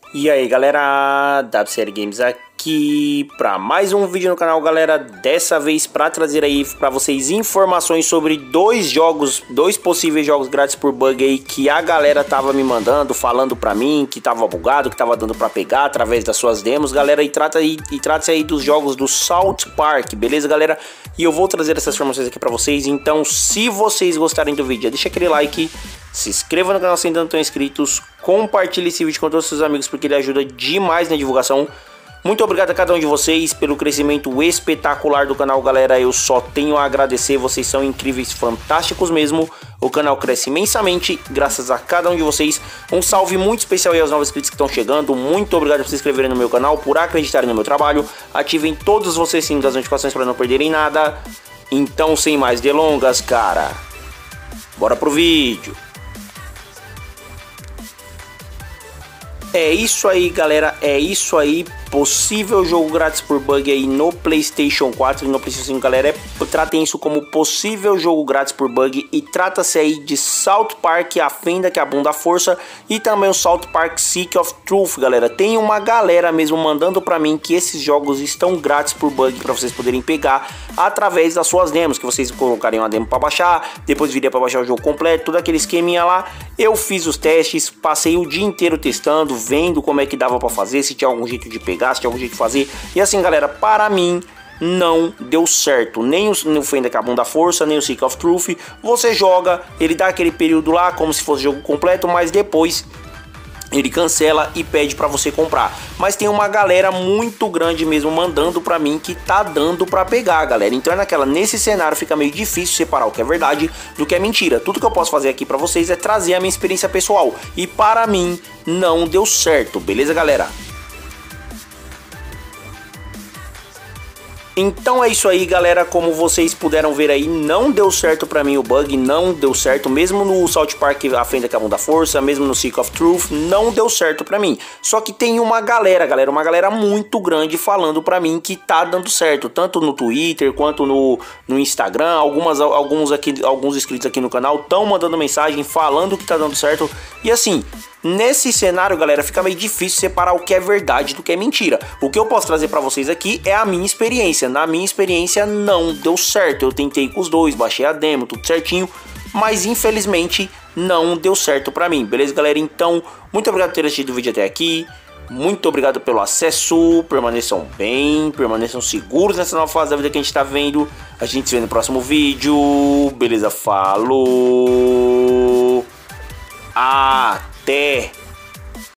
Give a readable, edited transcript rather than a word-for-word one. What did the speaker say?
E aí galera, WCL Games aqui para mais um vídeo no canal, galera. Dessa vez para trazer aí para vocês informações sobre dois possíveis jogos grátis por bug aí que a galera tava me mandando, falando para mim que tava bugado, que tava dando para pegar através das suas demos, galera. E trata-se aí dos jogos do South Park, beleza, galera? E eu vou trazer essas informações aqui para vocês. Então, se vocês gostarem do vídeo, deixa aquele like, se inscreva no canal se ainda não estão inscritos, compartilhe esse vídeo com todos os seus amigos porque ele ajuda demais na divulgação. Muito obrigado a cada um de vocês pelo crescimento espetacular do canal, galera. Eu só tenho a agradecer, vocês são incríveis, fantásticos mesmo. O canal cresce imensamente graças a cada um de vocês. Um salve muito especial aí aos novos inscritos que estão chegando. Muito obrigado por se inscreverem no meu canal, por acreditarem no meu trabalho. Ativem todos vocês sinos das notificações para não perderem nada. Então, sem mais delongas, cara, bora pro vídeo. É isso aí, galera, é isso aí. Possível jogo grátis por bug aí no PlayStation 4 e no PlayStation 5, galera. Tratem isso como possível jogo grátis por bug. E trata-se aí de South Park, A Fenda que Abunda a Força, e também o South Park Stick of Truth, galera. Tem uma galera mesmo mandando pra mim que esses jogos estão grátis por bug pra vocês poderem pegar através das suas demos, que vocês colocariam a demo pra baixar, depois viria pra baixar o jogo completo, todo aquele esqueminha lá. Eu fiz os testes, passei o dia inteiro testando, vendo como é que dava pra fazer, se tinha algum jeito de pegar, se tinha algum jeito de fazer. E assim, galera, para mim não deu certo, nem o Fenda que Abunda a Força, nem o Stick of Truth. Você joga, ele dá aquele período lá como se fosse jogo completo, mas depois ele cancela e pede para você comprar. Mas tem uma galera muito grande mesmo mandando para mim que tá dando para pegar, galera. Então nesse cenário fica meio difícil separar o que é verdade do que é mentira. Tudo que eu posso fazer aqui para vocês é trazer a minha experiência pessoal. E para mim não deu certo, beleza, galera? Então é isso aí, galera, como vocês puderam ver aí, não deu certo pra mim o bug, não deu certo, mesmo no South Park A Fenda que Abunda a Força, mesmo no Stick of Truth, não deu certo pra mim. Só que tem uma galera, uma galera muito grande falando pra mim que tá dando certo, tanto no Twitter quanto no Instagram. Alguns inscritos aqui no canal estão mandando mensagem falando que tá dando certo. E assim, nesse cenário, galera, fica meio difícil separar o que é verdade do que é mentira. O que eu posso trazer pra vocês aqui é a minha experiência. Na minha experiência não deu certo. Eu tentei com os dois, baixei a demo, tudo certinho, mas infelizmente não deu certo pra mim. Beleza, galera? Então, muito obrigado por ter assistido o vídeo até aqui. Muito obrigado pelo acesso. Permaneçam bem, permaneçam seguros nessa nova fase da vida que a gente tá vendo. A gente se vê no próximo vídeo. Beleza? Falou! Até!